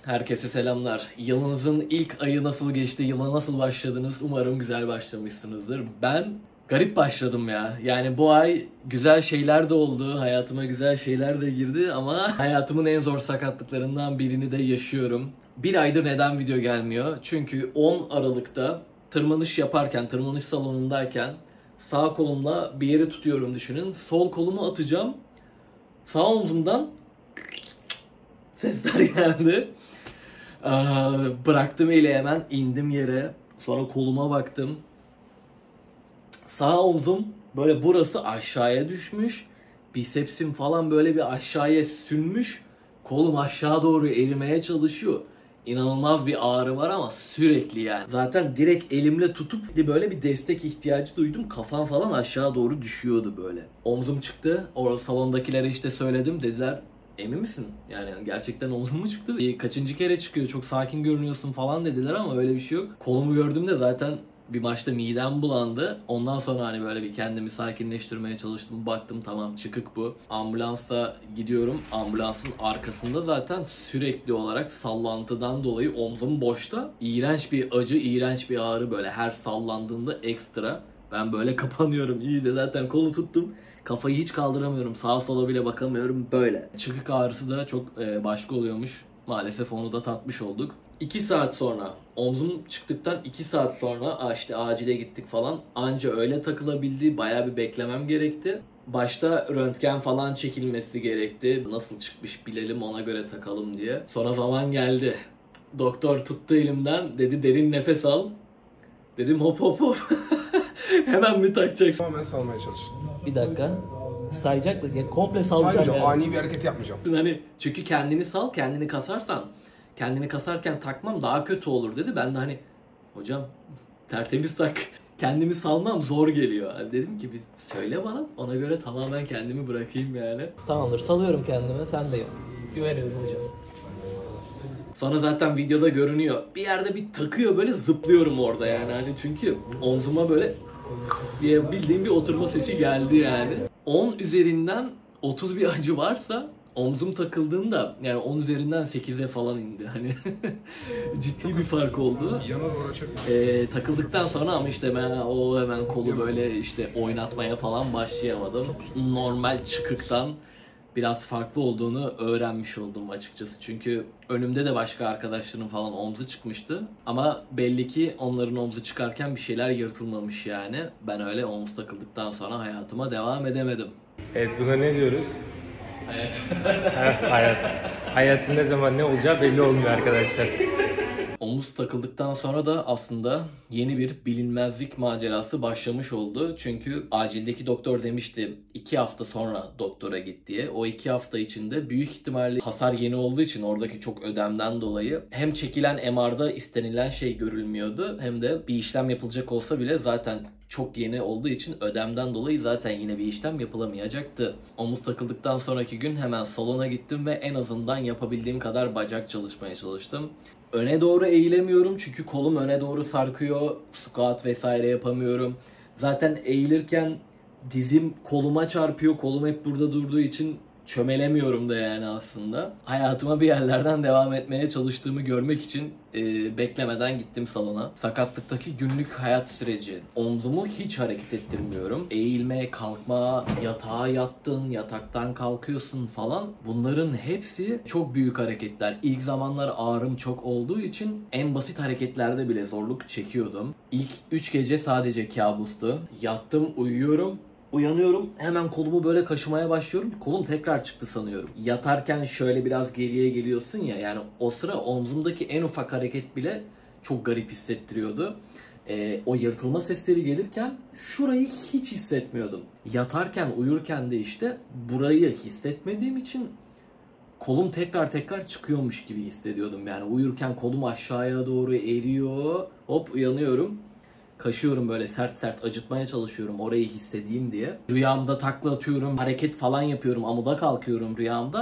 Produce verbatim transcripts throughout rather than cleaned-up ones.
Herkese selamlar. Yılınızın ilk ayı nasıl geçti? Yıla nasıl başladınız? Umarım güzel başlamışsınızdır. Ben garip başladım ya. Yani bu ay güzel şeyler de oldu. Hayatıma güzel şeyler de girdi ama hayatımın en zor sakatlıklarından birini de yaşıyorum. Bir aydır neden video gelmiyor? Çünkü on Aralık'ta tırmanış yaparken, tırmanış salonundayken sağ kolumla bir yeri tutuyorum düşünün. Sol kolumu atacağım. Sağ omzumdan sesler geldi. Bıraktım eli, hemen indim yere. Sonra koluma baktım. Sağ omzum böyle burası aşağıya düşmüş. Bisepsim falan böyle bir aşağıya sünmüş. Kolum aşağı doğru erimeye çalışıyor. İnanılmaz bir ağrı var ama sürekli yani. Zaten direkt elimle tutup böyle bir destek ihtiyacı duydum. Kafam falan aşağı doğru düşüyordu böyle. Omzum çıktı. O salondakilere işte söyledim. Dediler emin misin? Yani gerçekten omzum mu çıktı? E, kaçıncı kere çıkıyor? Çok sakin görünüyorsun falan dediler ama öyle bir şey yok. Kolumu gördüğümde zaten bir başta midem bulandı. Ondan sonra hani böyle bir kendimi sakinleştirmeye çalıştım. Baktım tamam, çıkık bu. Ambulansa gidiyorum. Ambulansın arkasında zaten sürekli olarak sallantıdan dolayı omzum boşta. İğrenç bir acı, iğrenç bir ağrı böyle her sallandığında ekstra. Ben böyle kapanıyorum iyice, zaten kolu tuttum. Kafayı hiç kaldıramıyorum. Sağa sola bile bakamıyorum böyle. Çıkık ağrısı da çok başka oluyormuş. Maalesef onu da tatmış olduk. iki saat sonra, omzum çıktıktan iki saat sonra işte acile gittik falan. Anca öyle takılabildi. Bayağı bir beklemem gerekti. Başta röntgen falan çekilmesi gerekti. Nasıl çıkmış bilelim, ona göre takalım diye. Sonra zaman geldi. Doktor tuttu elimden. Dedi derin nefes al. Dedim hop hop hop. Hemen mi takacak? Tamamen salmaya çalışın. Bir dakika. Sayacak mı? Yani komple salacak yani. Ani bir hareket yapmayacağım. Hani çünkü kendini sal, kendini kasarsan, kendini kasarken takmam daha kötü olur dedi. Ben de hani hocam tertemiz tak. Kendimi salmam zor geliyor. Yani dedim ki bir söyle bana, ona göre tamamen kendimi bırakayım yani. Tamamdır, salıyorum kendimi, sen de güveniyorum hocam. Sonra zaten videoda görünüyor. Bir yerde bir takıyor, böyle zıplıyorum orada yani. Hani çünkü omzuma böyle diye bildiğim bir oturma sesi geldi yani. on üzerinden otuz bir acı varsa omzum takıldığında yani on üzerinden sekize falan indi. Hani ciddi bir fark oldu. Yana doğru açabilir. Ee, takıldıktan sonra ama işte ben o hemen kolu böyle işte oynatmaya falan başlayamadım. Normal çıkıktan biraz farklı olduğunu öğrenmiş oldum açıkçası. Çünkü önümde de başka arkadaşların falan omzu çıkmıştı. Ama belli ki onların omzu çıkarken bir şeyler yırtılmamış yani. Ben öyle omuz takıldıktan sonra hayatıma devam edemedim. Evet, buna ne diyoruz? Hayat. Hayat. Hayatın ne zaman ne olacağı belli olmuyor arkadaşlar. Omuz takıldıktan sonra da aslında yeni bir bilinmezlik macerası başlamış oldu. Çünkü acildeki doktor demişti iki hafta sonra doktora git diye. O iki hafta içinde büyük ihtimalle hasar yeni olduğu için oradaki çok ödemden dolayı hem çekilen M R'da istenilen şey görülmüyordu hem de bir işlem yapılacak olsa bile zaten çok yeni olduğu için ödemden dolayı zaten yine bir işlem yapılamayacaktı. Omuz takıldıktan sonraki gün hemen salona gittim ve en azından yapabildiğim kadar bacak çalışmaya çalıştım. Öne doğru eğilemiyorum çünkü kolum öne doğru sarkıyor. Squat vesaire yapamıyorum. Zaten eğilirken dizim koluma çarpıyor. Kolum hep burada durduğu için çömelemiyorum da yani aslında. Hayatıma bir yerlerden devam etmeye çalıştığımı görmek için e, beklemeden gittim salona. Sakatlıktaki günlük hayat süreci. Omzumu hiç hareket ettirmiyorum. Eğilme, kalkma, yatağa yattın, yataktan kalkıyorsun falan. Bunların hepsi çok büyük hareketler. İlk zamanlar ağrım çok olduğu için en basit hareketlerde bile zorluk çekiyordum. İlk üç gece sadece kabustu. Yattım, uyuyorum. Uyanıyorum, hemen kolumu böyle kaşımaya başlıyorum. Kolum tekrar çıktı sanıyorum. Yatarken şöyle biraz geriye geliyorsun ya, yani o sıra omzumdaki en ufak hareket bile çok garip hissettiriyordu. Ee, o yırtılma sesleri gelirken şurayı hiç hissetmiyordum. Yatarken, uyurken de işte burayı hissetmediğim için kolum tekrar tekrar çıkıyormuş gibi hissediyordum. Yani uyurken kolum aşağıya doğru eriyor. Hop uyanıyorum. Kaşıyorum böyle sert sert, acıtmaya çalışıyorum orayı hissedeyim diye. Rüyamda takla atıyorum, hareket falan yapıyorum, amuda kalkıyorum rüyamda.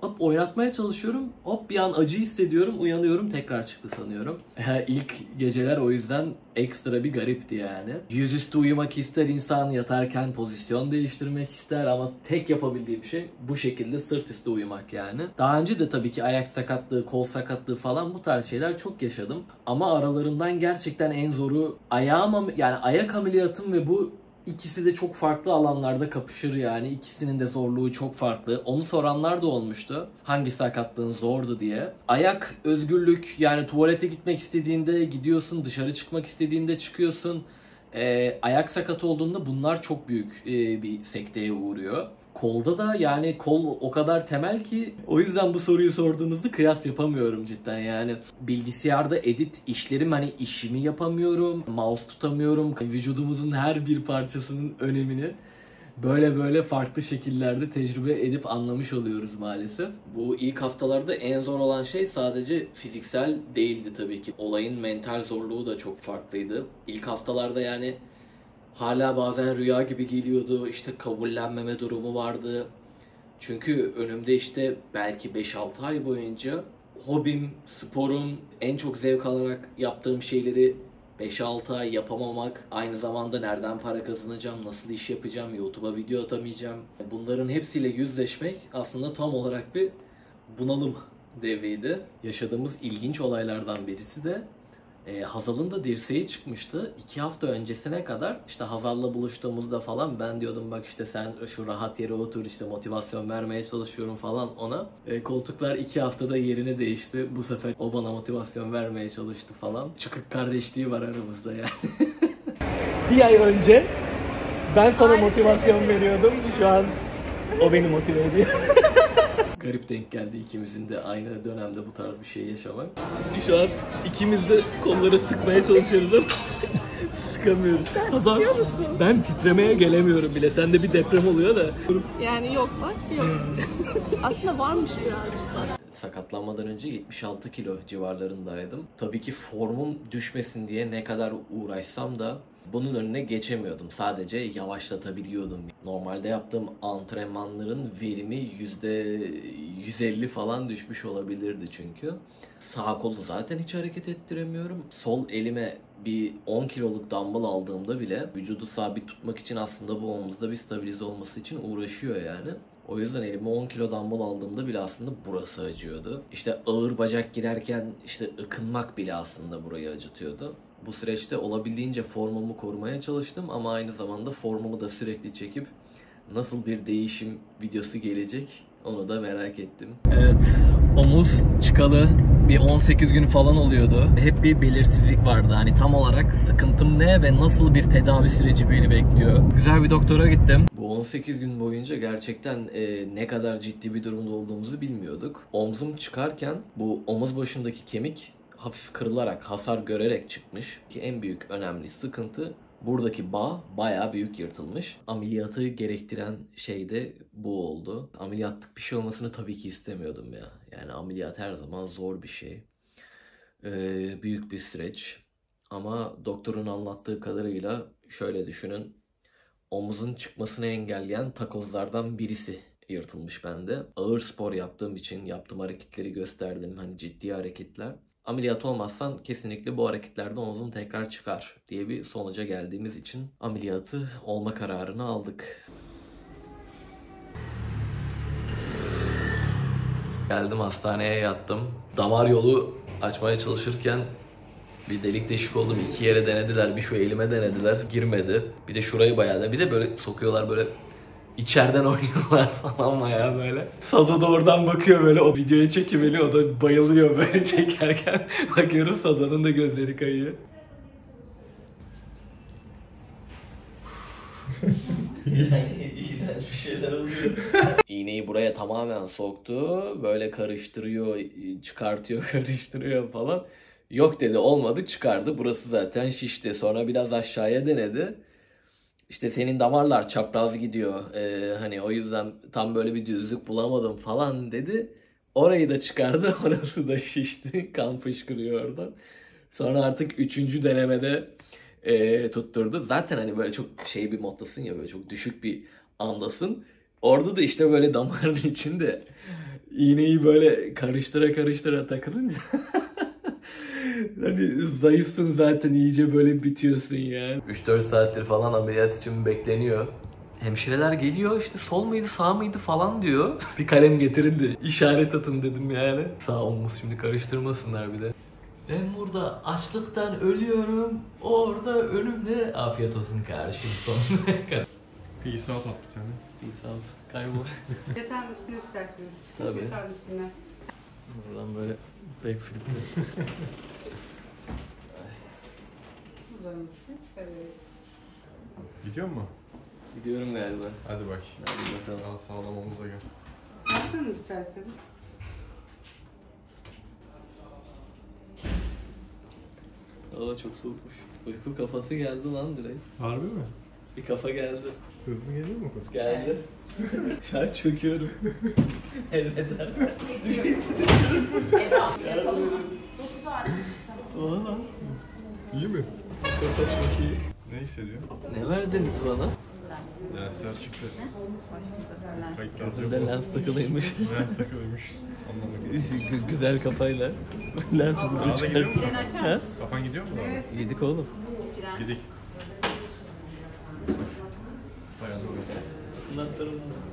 Hop oynatmaya çalışıyorum. Hop bir an acı hissediyorum. Uyanıyorum, tekrar çıktı sanıyorum. İlk geceler o yüzden ekstra bir garipti yani. Yüzüstü uyumak ister insan, yatarken pozisyon değiştirmek ister ama tek yapabildiğim şey bu şekilde sırt üstü uyumak yani. Daha önce de tabii ki ayak sakatlığı, kol sakatlığı falan bu tarz şeyler çok yaşadım. Ama aralarından gerçekten en zoru ayağım, yani ayak ameliyatım ve bu İkisi de çok farklı alanlarda kapışır yani. İkisinin de zorluğu çok farklı. Onu soranlar da olmuştu. Hangi sakatlığın zordu diye. Ayak özgürlük, yani tuvalete gitmek istediğinde gidiyorsun, dışarı çıkmak istediğinde çıkıyorsun. Ee, ayak sakatı olduğunda bunlar çok büyük e, bir sekteye uğruyor. Kolda da yani kol o kadar temel ki o yüzden bu soruyu sorduğunuzda kıyas yapamıyorum cidden yani. Bilgisayarda edit işlerim, hani işimi yapamıyorum, mouse tutamıyorum. Vücudumuzun her bir parçasının önemini böyle böyle farklı şekillerde tecrübe edip anlamış oluyoruz maalesef. Bu ilk haftalarda en zor olan şey sadece fiziksel değildi tabii ki. Olayın mental zorluğu da çok farklıydı. İlk haftalarda yani hala bazen rüya gibi geliyordu. İşte kabullenmeme durumu vardı. Çünkü önümde işte belki beş altı ay boyunca hobim, sporum, en çok zevk alarak yaptığım şeyleri beş altı ay yapamamak, aynı zamanda nereden para kazanacağım, nasıl iş yapacağım, YouTube'a video atamayacağım. Bunların hepsiyle yüzleşmek aslında tam olarak bir bunalım devriydi. Yaşadığımız ilginç olaylardan birisi de E, Hazal'ın da dirseği çıkmıştı. İki hafta öncesine kadar işte Hazal'la buluştuğumuzda falan ben diyordum bak işte sen şu rahat yere otur, işte motivasyon vermeye çalışıyorum falan ona. E, koltuklar iki haftada yerini değişti. Bu sefer o bana motivasyon vermeye çalıştı falan. Çıkık kardeşliği var aramızda yani. Bir ay önce ben sana Aynı motivasyon şey. veriyordum. Şu an o beni motive ediyor. Garip denk geldi ikimizin de aynı dönemde bu tarz bir şey yaşamak. Şu an ikimiz de kolları sıkmaya çalışıyoruz ama sıkamıyoruz. Hazal, ben titremeye gelemiyorum bile. Sende bir deprem oluyor da. Yani yok bak yok. Aslında varmış birazcık. Sakatlanmadan önce yetmiş altı kilo civarlarındaydım. Tabii ki formum düşmesin diye ne kadar uğraşsam da bunun önüne geçemiyordum. Sadece yavaşlatabiliyordum. Normalde yaptığım antrenmanların verimi yüzde yüz elli falan düşmüş olabilirdi çünkü. Sağ kolu zaten hiç hareket ettiremiyorum. Sol elime bir on kiloluk dumbbell aldığımda bile vücudu sabit tutmak için aslında bu omuzda bir stabilize olması için uğraşıyor yani. O yüzden elime on kilo dumbbell aldığımda bile aslında burası acıyordu. İşte ağır bacak girerken işte ıkınmak bile aslında burayı acıtıyordu. Bu süreçte olabildiğince formumu korumaya çalıştım ama aynı zamanda formumu da sürekli çekip nasıl bir değişim videosu gelecek onu da merak ettim. Evet, omuz çıkalı bir on sekiz gün falan oluyordu. Hep bir belirsizlik vardı. Hani tam olarak sıkıntım ne ve nasıl bir tedavi süreci beni bekliyor. Güzel bir doktora gittim. Bu on sekiz gün boyunca gerçekten e, ne kadar ciddi bir durumda olduğumuzu bilmiyorduk. Omzum çıkarken bu omuz başındaki kemik hafif kırılarak, hasar görerek çıkmış. Ki en büyük önemli sıkıntı buradaki bağ bayağı büyük yırtılmış. Ameliyatı gerektiren şey de bu oldu. Ameliyatlık bir şey olmasını tabii ki istemiyordum ya. Yani ameliyat her zaman zor bir şey. Ee, büyük bir süreç. Ama doktorun anlattığı kadarıyla şöyle düşünün. Omuzun çıkmasını engelleyen takozlardan birisi yırtılmış bende. Ağır spor yaptığım için yaptığım hareketleri gösterdim. Hani ciddi hareketler. Ameliyat olmazsan kesinlikle bu hareketlerden omuzun tekrar çıkar diye bir sonuca geldiğimiz için ameliyatı olma kararını aldık. Geldim, hastaneye yattım. Damar yolu açmaya çalışırken bir delik deşik oldum. İki yere denediler. Bir şu elime denediler. Girmedi. Bir de şurayı bayağı da. Bir de böyle sokuyorlar, böyle İçeriden oynuyorlar falan bayağı böyle. Sado da oradan bakıyor böyle, o videoya çekimeli, o da bayılıyor böyle çekerken. Bakıyoruz Sado'nun da gözleri kayıyor. İğrenç bir şeyler oluyor. İğneyi buraya tamamen soktu. Böyle karıştırıyor, çıkartıyor, karıştırıyor falan. Yok dedi, olmadı, çıkardı. Burası zaten şişti. Sonra biraz aşağıya denedi. İşte senin damarlar çapraz gidiyor. Ee, hani o yüzden tam böyle bir düzlük bulamadım falan dedi. Orayı da çıkardı. Orası da şişti. Kan fışkırıyor oradan. Sonra artık üçüncü denemede e, tutturdu. Zaten hani böyle çok şey bir moddasın ya, böyle çok düşük bir andasın. Orada da işte böyle damarın içinde İğneyi böyle karıştıra karıştıra takılınca hani zayıfsın zaten, iyice böyle bitiyorsun yani. üç dört saattir falan ameliyat için bekleniyor. Hemşireler geliyor, işte sol muydu sağ mıydı falan diyor. Bir kalem getirin de işaret atın dedim yani. Sağ olmuş, şimdi karıştırmasınlar bir de. Ben burada açlıktan ölüyorum. Orada önümde afiyet olsun kardeşim sonuna kadar. Peace out at bir tane. Peace out. Kaybol. Yatağın üstüne isterseniz. Tabii. Yatağın üstüne. Buradan böyle backflip'le. Uzanmışsın. Evet. Gidiyor mu? Gidiyorum galiba. Hadi bak. Hadi bakalım. Daha sağlam omuza gel. Yapsın isterseniz. Hava çok soğukmuş. Uyku kafası geldi lan direkt. Harbi mi? Bir kafa geldi. Hızlı geliyor mu? Geldi. Şu an çöküyorum. Elveda. Oha lan. İyi mi? Kafa çok iyi. Ne hissediyor? Ne verdiniz bana? Lensler çıktı. Kayıtlar Burada yok. lens takılıymış. Lens takılıymış. Anladım. Gü- Güzel kafayla. Lens burada Daha da gidiyor mu? Ha? Kafan gidiyor mu daha? Yedik oğlum. Gidik. Sayan Bundan sonra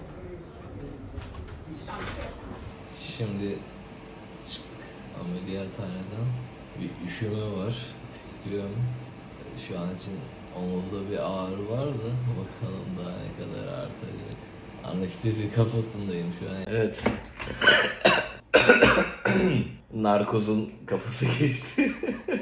şimdi çıktık ameliyathaneden. Bir üşüme var. İstiyorum. Şu an için omuzda bir ağrı var da bakalım daha ne kadar artacak. Anestezi kafasındayım şu an. Evet. Narkozun kafası geçti.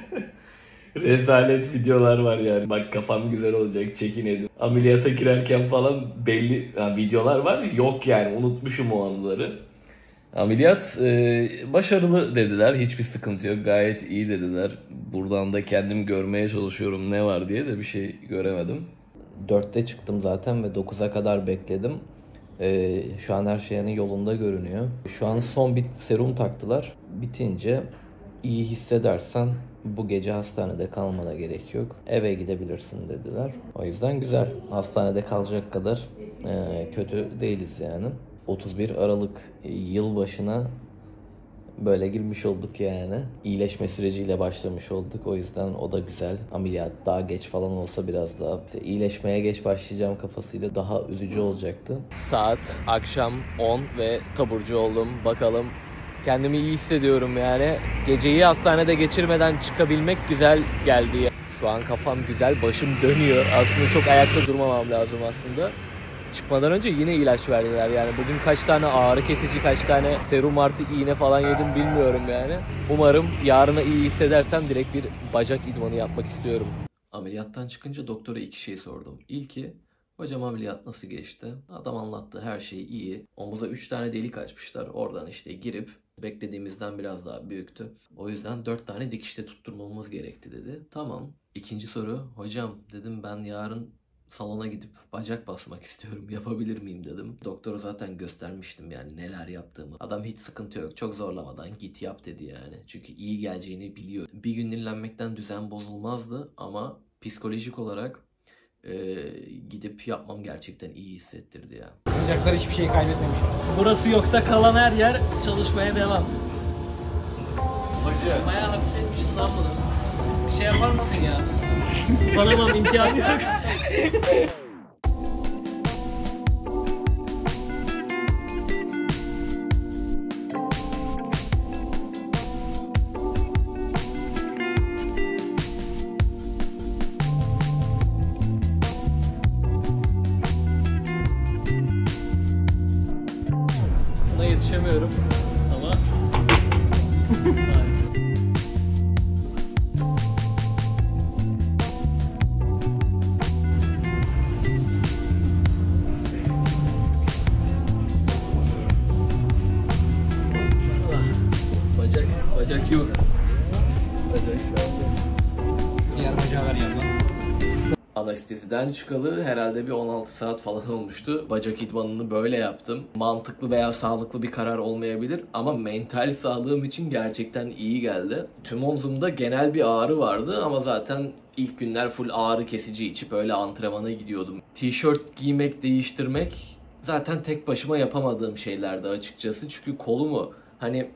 Rezalet videolar var yani. Bak kafam güzel olacak, çekin edin. Ameliyata girerken falan belli yani videolar var, yok yani, unutmuşum o anıları. Ameliyat e, başarılı dediler, hiçbir sıkıntı yok, gayet iyi dediler. Buradan da kendim görmeye çalışıyorum ne var diye de bir şey göremedim. dörtte çıktım zaten ve dokuza kadar bekledim. E, şu an her şey yani yolunda görünüyor. Şu an son bir serum taktılar. Bitince iyi hissedersen bu gece hastanede kalmana gerek yok, eve gidebilirsin dediler. O yüzden güzel. Hastanede kalacak kadar e, kötü değiliz yani. otuz bir Aralık yılbaşına böyle girmiş olduk yani. İyileşme süreciyle başlamış olduk. O yüzden o da güzel. Ameliyat daha geç falan olsa biraz daha işte iyileşmeye geç başlayacağım kafasıyla daha üzücü olacaktı. Saat akşam on ve taburcu oldum. Bakalım, kendimi iyi hissediyorum yani. Geceyi hastanede geçirmeden çıkabilmek güzel geldi. Şu an kafam güzel, başım dönüyor. Aslında çok ayakta durmamam lazım aslında. Çıkmadan önce yine ilaç verdiler yani. Bugün kaç tane ağrı kesici, kaç tane serum artı iğne falan yedim bilmiyorum yani. Umarım yarına iyi hissedersem direkt bir bacak idmanı yapmak istiyorum. Ameliyattan çıkınca doktora iki şey sordum. İlki, hocam ameliyat nasıl geçti? Adam anlattı, her şey iyi. Omuza üç tane delik açmışlar. Oradan işte girip beklediğimizden biraz daha büyüktü. O yüzden dört tane dikişte tutturmamız gerekti dedi. Tamam. İkinci soru, hocam dedim ben yarın salona gidip bacak basmak istiyorum, yapabilir miyim dedim. Doktora zaten göstermiştim yani neler yaptığımı. Adam hiç sıkıntı yok, çok zorlamadan git yap dedi yani. Çünkü iyi geleceğini biliyor. Bir gün dinlenmekten düzen bozulmazdı ama psikolojik olarak e, gidip yapmam gerçekten iyi hissettirdi ya. Bacaklar hiçbir şey kaybetmemiş. Burası yoksa kalan her yer çalışmaya devam. Hoca. Bayağı hafifletmişsin lan bunu. Bir şey yapar mısın ya? Uzanamam, imkanı yok. Buna yetişemiyorum ama Bacak, bacak yok. Bacak şu an yok. diğer bacağı ver yandan. Anesteziden çıkalı herhalde bir on altı saat falan olmuştu. Bacak idmanını böyle yaptım. Mantıklı veya sağlıklı bir karar olmayabilir ama mental sağlığım için gerçekten iyi geldi. Tüm omzumda genel bir ağrı vardı ama zaten ilk günler full ağrı kesici içip öyle antrenmana gidiyordum. Tişört giymek, değiştirmek zaten tek başıma yapamadığım şeylerdi açıkçası. Çünkü kolumu hani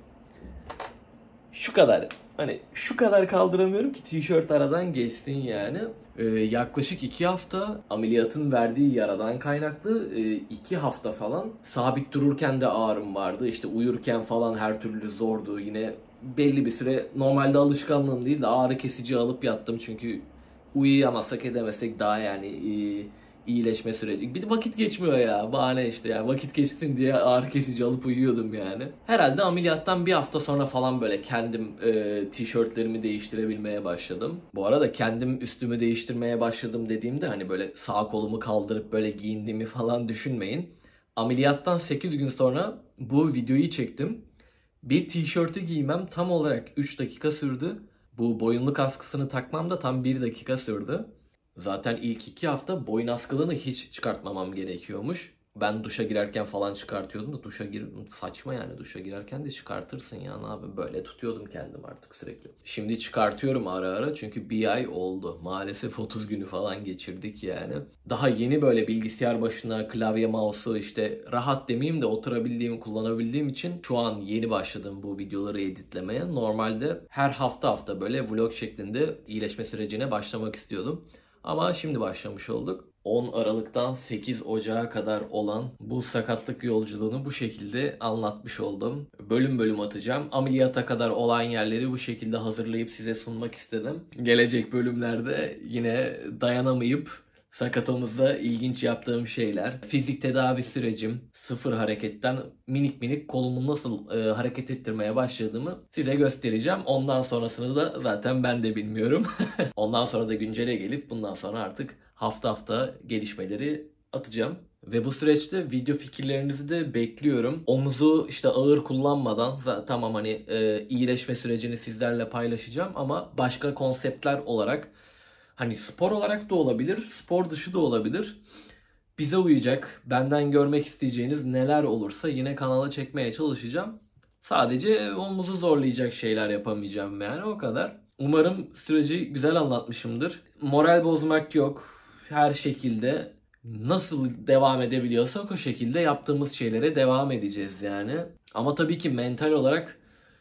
şu kadar hani şu kadar kaldıramıyorum ki tişört aradan geçsin yani. Ee, yaklaşık iki hafta ameliyatın verdiği yaradan kaynaklı e, iki hafta falan sabit dururken de ağrım vardı. İşte uyurken falan her türlü zordu. Yine belli bir süre normalde alışkanlığım değil de ağrı kesici alıp yattım. Çünkü uyuyamazsak edemezsek daha yani e, iyileşme süreci. Bir de vakit geçmiyor ya. Bahane işte yani vakit geçsin diye ağrı kesici alıp uyuyordum yani. Herhalde ameliyattan bir hafta sonra falan böyle kendim e, tişörtlerimi değiştirebilmeye başladım. Bu arada kendim üstümü değiştirmeye başladım dediğimde hani böyle sağ kolumu kaldırıp böyle giyindiğimi falan düşünmeyin. Ameliyattan sekiz gün sonra bu videoyu çektim. Bir tişörtü giymem tam olarak üç dakika sürdü. Bu boyunluk askısını takmam da tam bir dakika sürdü. Zaten ilk iki hafta boyun askılığını hiç çıkartmamam gerekiyormuş. Ben duşa girerken falan çıkartıyordum da duşa gir saçma yani duşa girerken de çıkartırsın ya ne abi böyle tutuyordum kendim artık sürekli. Şimdi çıkartıyorum ara ara çünkü bir ay oldu. Maalesef otuz günü falan geçirdik yani. Daha yeni böyle bilgisayar başına klavye mouse'u işte rahat demeyeyim de oturabildiğim kullanabildiğim için şu an yeni başladım bu videoları editlemeye. Normalde her hafta hafta böyle vlog şeklinde iyileşme sürecine başlamak istiyordum. Ama şimdi başlamış olduk. on Aralık'tan sekiz Ocak'a kadar olan bu sakatlık yolculuğunu bu şekilde anlatmış oldum. Bölüm bölüm atacağım. Ameliyata kadar olan yerleri bu şekilde hazırlayıp size sunmak istedim. Gelecek bölümlerde yine dayanamayıp sakatomuzda ilginç yaptığım şeyler, fizik tedavi sürecim, sıfır hareketten minik minik kolumu nasıl e, hareket ettirmeye başladığımı size göstereceğim. Ondan sonrasını da zaten ben de bilmiyorum. Ondan sonra da güncele gelip bundan sonra artık hafta hafta gelişmeleri atacağım. Ve bu süreçte video fikirlerinizi de bekliyorum. Omuzu işte ağır kullanmadan tamam hani e, iyileşme sürecini sizlerle paylaşacağım ama başka konseptler olarak hani spor olarak da olabilir, spor dışı da olabilir. Bize uyacak, benden görmek isteyeceğiniz neler olursa yine kanala çekmeye çalışacağım. Sadece omuzu zorlayacak şeyler yapamayacağım yani o kadar. Umarım süreci güzel anlatmışımdır. Moral bozmak yok. Her şekilde nasıl devam edebiliyorsak o şekilde yaptığımız şeylere devam edeceğiz yani. Ama tabii ki mental olarak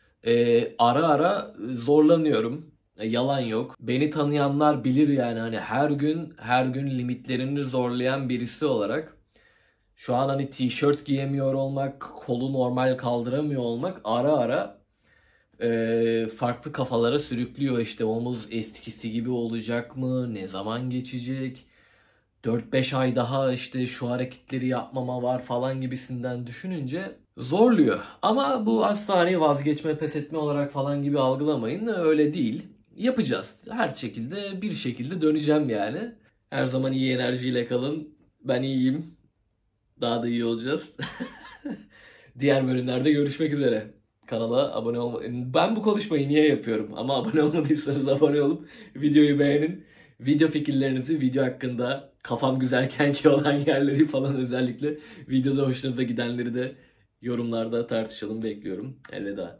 e, ara ara zorlanıyorum. Yalan yok. Beni tanıyanlar bilir yani hani her gün her gün limitlerini zorlayan birisi olarak şu an hani tişört giyemiyor olmak, kolu normal kaldıramıyor olmak ara ara e, farklı kafalara sürüklüyor. İşte omuz eskisi gibi olacak mı? Ne zaman geçecek? dört beş ay daha işte şu hareketleri yapmama var falan gibisinden düşününce zorluyor. Ama bu asla hani vazgeçme, pes etme olarak falan gibi algılamayın. Öyle değil. Yapacağız. Her şekilde bir şekilde döneceğim yani. Her zaman iyi enerjiyle kalın. Ben iyiyim. Daha da iyi olacağız. Diğer bölümlerde görüşmek üzere. Kanala abone olmayı... Ben bu konuşmayı niye yapıyorum? Ama abone olmadıysanız abone olup videoyu beğenin. Video fikirlerinizi, video hakkında kafam güzelken ki olan yerleri falan özellikle videoda hoşunuza gidenleri de yorumlarda tartışalım bekliyorum. Elveda.